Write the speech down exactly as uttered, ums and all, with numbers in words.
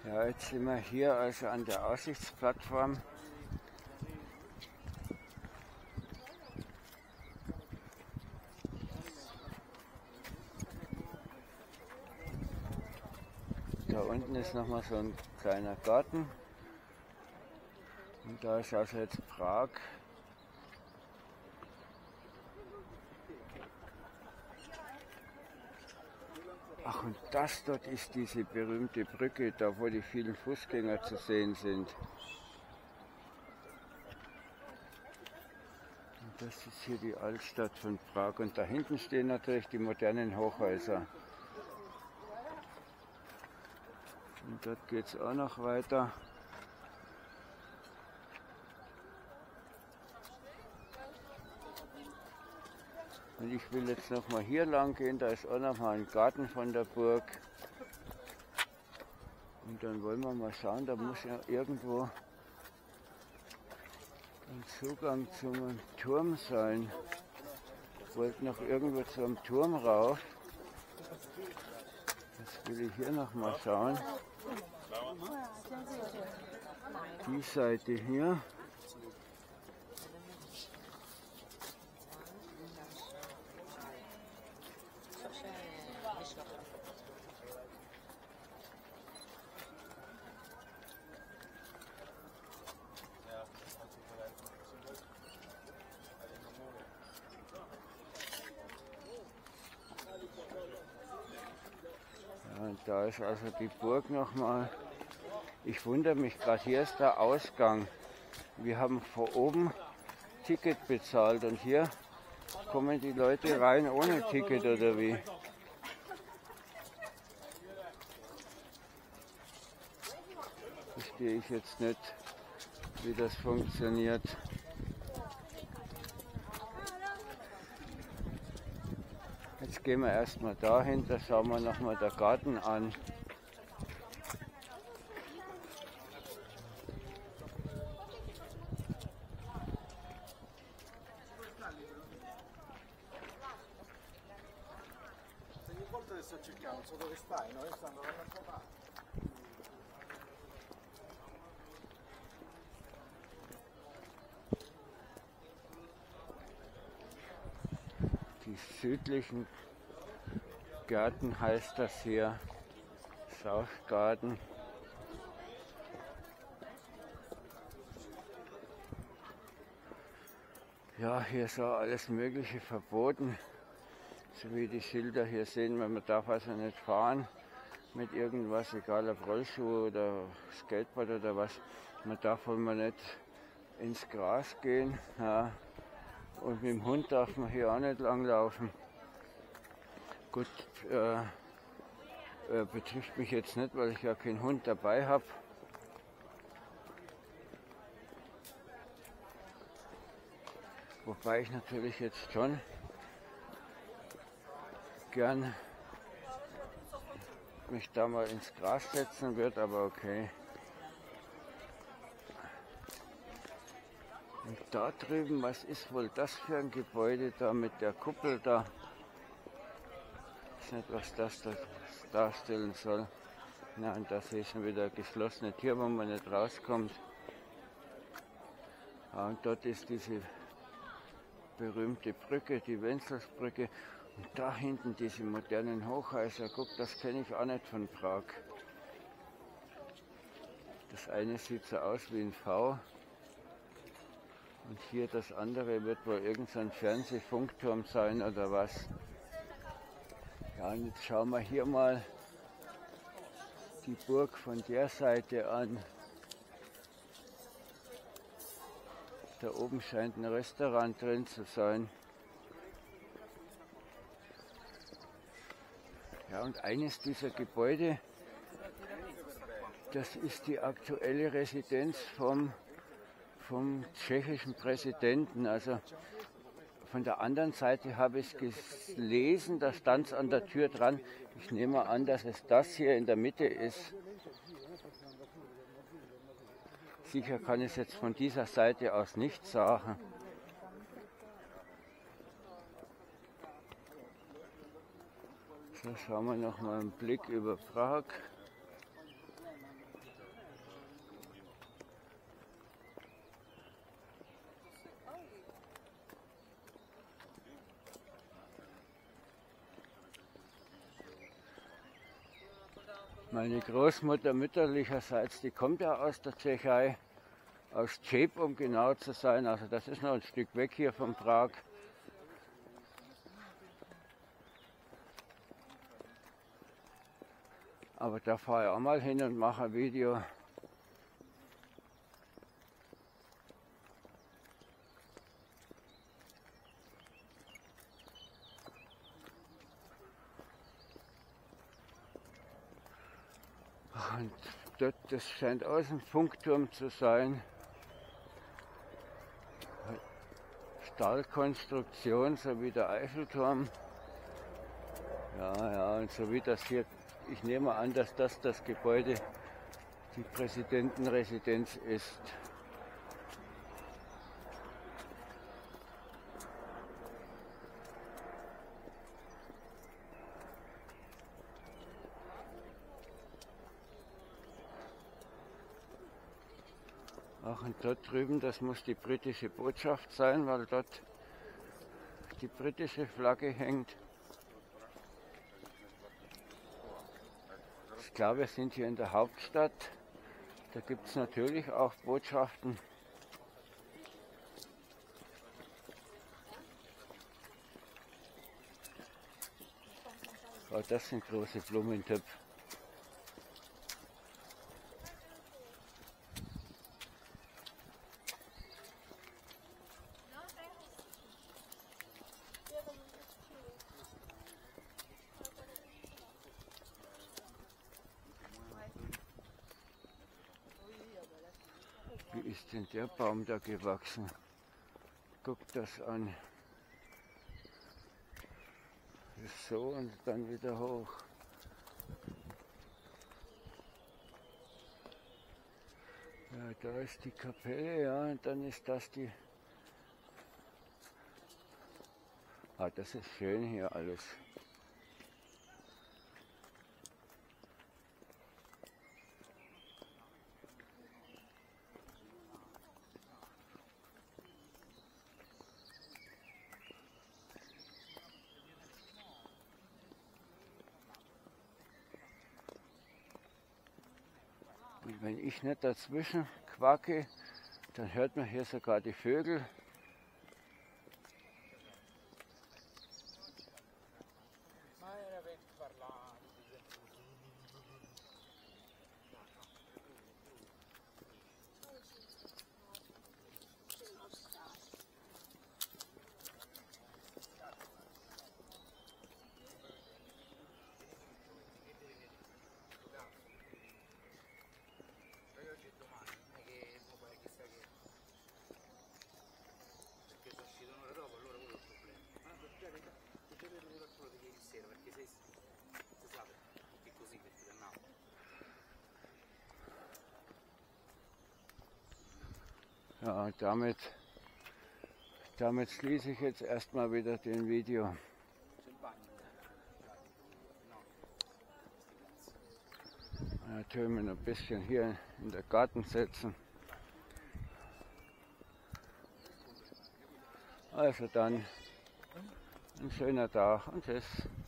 Ja, jetzt sind wir hier also an der Aussichtsplattform. Da unten ist nochmal so ein kleiner Garten. Und da ist also jetzt Prag. Ach, und das dort ist diese berühmte Brücke, da wo die vielen Fußgänger zu sehen sind. Und das ist hier die Altstadt von Prag. Und da hinten stehen natürlich die modernen Hochhäuser. Und dort geht es auch noch weiter. Und ich will jetzt noch mal hier lang gehen, da ist auch noch mal ein Garten von der Burg. Und dann wollen wir mal schauen, da muss ja irgendwo ein Zugang zum Turm sein. Ich wollte noch irgendwo zum Turm rauf. Jetzt will ich hier noch mal schauen. Die Seite hier. Ja, und da ist also die Burg nochmal. Ich wundere mich gerade, hier ist der Ausgang. Wir haben vor oben Ticket bezahlt und hier kommen die Leute rein ohne Ticket oder wie? Verstehe ich jetzt nicht, wie das funktioniert. Jetzt gehen wir erstmal dahin, da schauen wir nochmal den Garten an. Die südlichen Gärten heißt das hier, South Garden. Ja, hier ist auch alles Mögliche verboten, so wie die Schilder hier sehen, man darf also nicht fahren mit irgendwas, egal ob Rollschuh oder Skateboard oder was. Man darf wohl mal nicht ins Gras gehen, ja. Und mit dem Hund darf man hier auch nicht langlaufen. Gut, äh, äh, betrifft mich jetzt nicht, weil ich ja keinen Hund dabei habe. Wobei ich natürlich jetzt schon gern mich da mal ins Gras setzen würde, aber okay. Und da drüben, was ist wohl das für ein Gebäude da mit der Kuppel da? Ich weiß nicht, was das da darstellen soll. Na, und da sehe ich schon wieder eine geschlossene Tür, wo man nicht rauskommt. Ja, und dort ist diese berühmte Brücke, die Wenzelsbrücke. Und da hinten diese modernen Hochhäuser. Guck, das kenne ich auch nicht von Prag. Das eine sieht so aus wie ein V. Und hier das andere wird wohl irgendein Fernsehfunkturm sein oder was. Ja, und jetzt schauen wir hier mal die Burg von der Seite an. Da oben scheint ein Restaurant drin zu sein. Ja, und eines dieser Gebäude, das ist die aktuelle Residenz vom vom tschechischen Präsidenten. Also von der anderen Seite habe ich gelesen, da stand es an der Tür dran. Ich nehme an, dass es das hier in der Mitte ist. Sicher kann ich es jetzt von dieser Seite aus nicht sagen. So, schauen wir noch mal einen Blick über Prag. Meine Großmutter mütterlicherseits, die kommt ja aus der Tschechei, aus Čep, um genau zu sein. Also das ist noch ein Stück weg hier von Prag. Aber da fahre ich auch mal hin und mache ein Video. Und dort, das scheint auch ein Funkturm zu sein. Stahlkonstruktion, so wie der Eiffelturm. Ja, ja, und so wie das hier, ich nehme an, dass das das Gebäude, die Präsidentenresidenz ist. Ach, und dort drüben, das muss die britische Botschaft sein, weil dort die britische Flagge hängt. Ich glaube, wir sind hier in der Hauptstadt. Da gibt es natürlich auch Botschaften. Oh, das sind große Blumentöpfe. Wie ist denn der Baum da gewachsen? Guck das an. Ist so und dann wieder hoch. Ja, da ist die Kapelle, ja, und dann ist das die... Ah, das ist schön hier alles. Und wenn ich nicht dazwischen quacke, dann hört man hier sogar die Vögel. Ja, damit, damit schließe ich jetzt erstmal wieder den Video. Natürlich noch ein bisschen hier in der Garten setzen. Also dann, ein schöner Tag und tschüss.